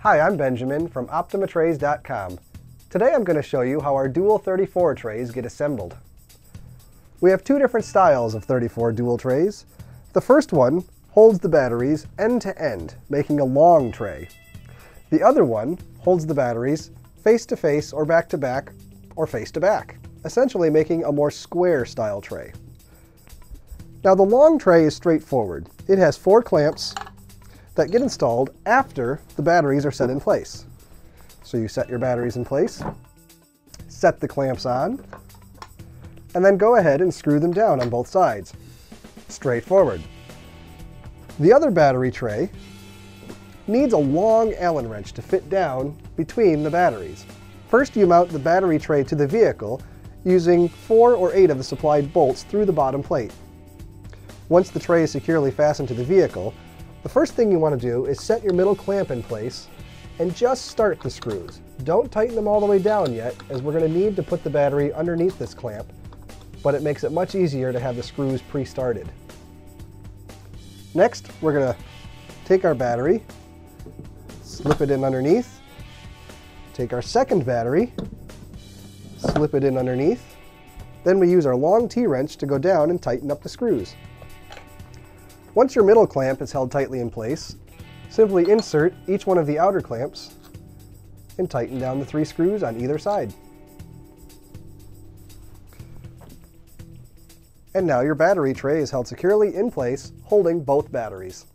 Hi, I'm Benjamin from OptimaTrays.com. Today I'm going to show you how our dual 34 trays get assembled. We have two different styles of 34 dual trays. The first one holds the batteries end to end, making a long tray. The other one holds the batteries face to face or back to back or face to back, essentially making a more square style tray. Now the long tray is straightforward. It has 4 clamps that get installed after the batteries are set in place. So you set your batteries in place, set the clamps on, and then go ahead and screw them down on both sides. Straightforward. The other battery tray needs a long Allen wrench to fit down between the batteries. First you mount the battery tray to the vehicle using 4 or 8 of the supplied bolts through the bottom plate. Once the tray is securely fastened to the vehicle, the first thing you want to do is set your middle clamp in place and just start the screws. Don't tighten them all the way down yet, as we're going to need to put the battery underneath this clamp, but it makes it much easier to have the screws pre-started. Next, we're going to take our battery, slip it in underneath, take our second battery, slip it in underneath, then we use our long T-wrench to go down and tighten up the screws. Once your middle clamp is held tightly in place, simply insert each one of the outer clamps and tighten down the 3 screws on either side. And now your battery tray is held securely in place, holding both batteries.